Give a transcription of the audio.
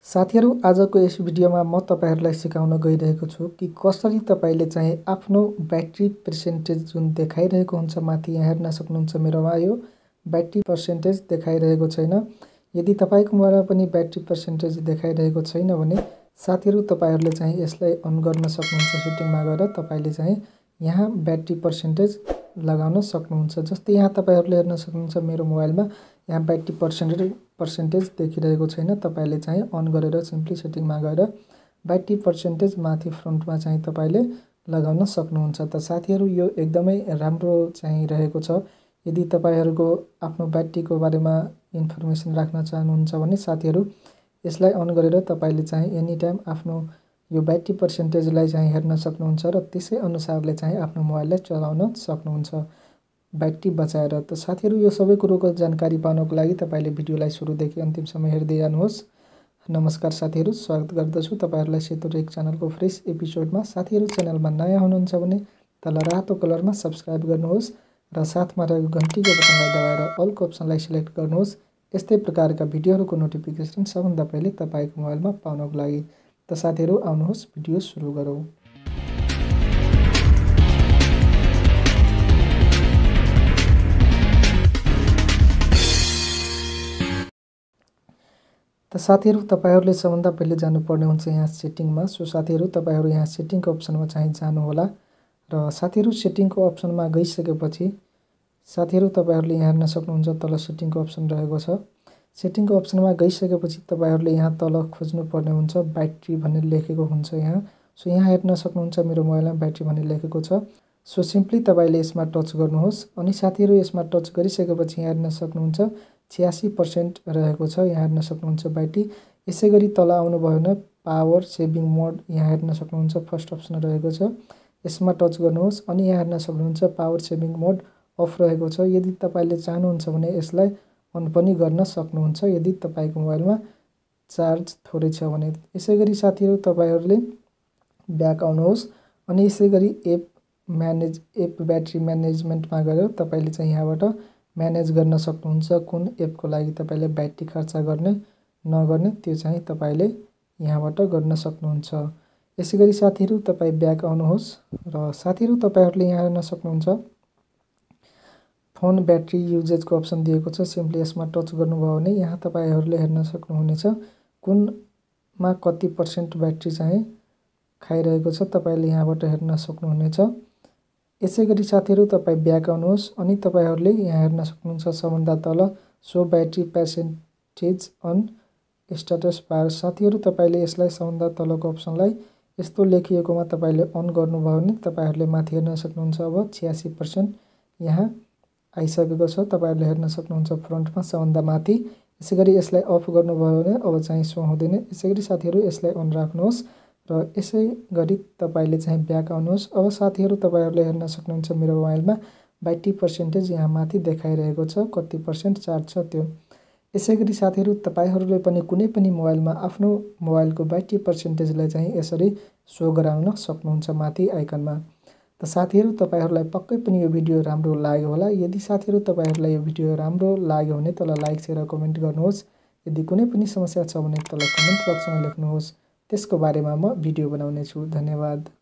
साथीहरु आजको यस भिडियोमा म तपाईहरुलाई सिकाउन गइरहेको छु कि कसरी तपाईले चाहिँ आफ्नो ब्याट्री पर्सेन्टेज जुन देखाइरहेको हुन्छ माथि यहाँ हेर्न सक्नुहुन्छ मेरोमा यो ब्याट्री पर्सेन्टेज देखाइरहेको छैन। यदि तपाईको मोबाइलमा पनि ब्याट्री पर्सेन्टेज देखाइरहेको छैन भने साथीहरु तपाईहरुले चाहिँ यसलाई अन गर्न सक्नुहुन्छ। सेटिङमा गएर तपाईले चाहिँ यहाँ ब्याट्री पर्सेन्टेज लगाउन सक्नुहुन्छ। जस्तै यहाँ तपाईहरुले हेर्न सक्नुहुन्छ मेरो मोबाइलमा यहाँ ब्याट्री पर्सेन्टेज देखिरहेको छैन। तपाईले चाहिँ अन गरेर सिम्पली सेटिङमा गएर ब्याट्री पर्सेन्टेज माथि फ्रन्टमा चाहिँ तपाईले लगाउन सक्नुहुन्छ। त साथीहरु यो एकदमै राम्रो चाहिँ रहेको छ। यदि तपाईहरुको आफ्नो ब्याट्रीको बारेमा इन्फर्मेसन राख्न चाहनुहुन्छ भने साथीहरु यसलाई अन गरेर तपाईले चाहिँ एनी टाइम आफ्नो यो ब्याट्री पर्सेन्टेजलाई चाहिँ हेर्न सक्नुहुन्छ र त्यसै अनुसारले चाहिँ आफ्नो मोबाइललाई चलाउन सक्नुहुन्छ ब्याट्री बचाएर। त साथीहरु यो सबै कुरोको जानकारी पाउनको लागि तपाईले भिडियोलाई सुरुदेखि अन्तिमसम्म हेर्दै जानुहोस्। नमस्कार साथीहरु, स्वागत गर्दछु तपाईहरुलाई सेतो टेक च्यानलको फ्रेश एपिसोडमा। साथीहरु च्यानलमा नयाँ हुनुहुन्छ भने तल रातो कलरमा सब्स्क्राइब गर्नुहोस् र साथमा रहेको घण्टीको बटनलाई दबाएर अलको अप्सनलाई सिलेक्ट गर्नुहोस्। यस्तै प्रकारका भिडियोहरुको नोटिफिकेसन सबभन्दा पहिले तपाईको मोबाइलमा पाउनको लागि। त साथीहरु आउनुहोस् भिडियो सुरु गरौँ। त साथीहरु तपाईहरुले सबभन्दा पहिले जानुपर्ने हुन्छ यहाँ सेटिङमा। सो साथीहरु तपाईहरु यहाँ सेटिङको अप्सनमा चाहिँ जानु होला र साथीहरु सेटिङको अप्सनमा गइसकेपछि साथीहरु तपाईहरुले यहाँ हेर्न सक्नुहुन्छ तल सेटिङको अप्सन रहेको छ। सेटिङको अप्सनमा गइसकेपछि तपाईहरुले यहाँ तल खोज्नु पर्ने हुन्छ ब्याट्री भनेर लेखेको हुन्छ यहाँ। सो यहाँ हेर्न सक्नुहुन्छ मेरो मोबाइलमा ब्याट्री भनेर लेखेको छ। सो सिम्पली तपाईले यसमा टच गर्नुहोस् अनि साथीहरु यसमा टच गरिसकेपछि यहाँ हेर्न सक्नुहुन्छ 86% रहेको छ। यहाँ हेर्न सक्नुहुन्छ ब्याट्री। यसैगरी तल आउनु भयो भने पावर सेभिङ मोड यहाँ हेर्न सक्नुहुन्छ फर्स्ट अप्सन रहेको छ। यसमा टच गर्नुहोस् अनि यहाँ हेर्न सक्नुहुन्छ पावर सेभिङ मोड अफ रहेको छ। यदि तपाईले चाहनुहुन्छ भने यसलाई अन पनि गर्न सक्नुहुन्छ यदि तपाईको मोबाइलमा चार्ज थोरै छ भने। यसैगरी साथीहरु तपाईहरुले ब्याक आउनुहोस् अनि यसैगरी एप ब्याट्री म्यानेजमेन्टमा गएर तपाईले चाहिँ यहाँबाट म्यानेज गर्न सक्नुहुन्छ कुन एपको लागि तपाईले ब्याट्री खर्च गर्ने नगर्ने त्यो चाहिँ तपाईले यहाँबाट गर्न सक्नुहुन्छ। यसैगरी साथीहरु तपाई ब्याक आउनुहोस् र साथीहरु तपाईहरुले यहाँ हेर्न सक्नुहुन्छ फोन ब्याट्री युजेजको अप्सन दिएको छ। सिम्पली यसमा टच गर्नुभयो भने यहाँ तपाईहरुले हेर्न सक्नुहुनेछ कुनमा कति % ब्याट्री चाहिँ खाइरहेको छ तपाईले यहाँबाट हेर्न सक्नुहुनेछ। यसैगरी साथीहरु तपाई ब्याक आउनुहोस् अनि तपाईहरुले यहाँ हेर्न सक्नुहुन्छ सबभन्दा तल सो battery percentage on status bar. साथीहरु तपाईले यसलाई सबभन्दा तलको अप्सनलाई यस्तो लेखिएकोमा तपाईले अन गर्नुभयो भने तपाईहरुले माथि हेर्न सक्नुहुन्छ अब 86% यहाँ आइसकेको छ। तपाईहरुले हेर्न सक्नुहुन्छ फ्रन्टमा सबभन्दा माथि। यसैगरी यसलाई अफ गर्नुभयो भने अब चाहिँ सो हुँदैन। यसैगरी साथीहरु यसलाई अन राख्नुहोस् र यसैगरी तपाईले चाहिँ ब्याक आउनुहोस्। अब साथीहरु तपाईहरुले हेर्न सक्नुहुन्छ मेरो मोबाइलमा ब्याट्री पर्सेन्टेज यहाँ माथि देखाइरहेको छ कति % चार्ज छ त्यो। यसैगरी साथीहरु तपाईहरुले पनि कुनै पनि मोबाइलमा आफ्नो मोबाइलको ब्याट्री पर्सेन्टेजलाई चाहिँ यसरी सो गराउन सक्नुहुन्छ माथि आइकनमा। त साथीहरु तपाईहरुलाई पक्कै पनि यो भिडियो राम्रो लाग्यो होला। यदि साथीहरु तपाईहरुलाई यो भिडियो राम्रो लाग्यो भने तल लाइक शेयर कमेन्ट गर्नुहोस्। यदि कुनै पनि समस्या छ भने तल कमेन्ट बक्समा लेख्नुहोस्, त्यसको बारेमा म भिडियो बनाउने छु। धन्यवाद।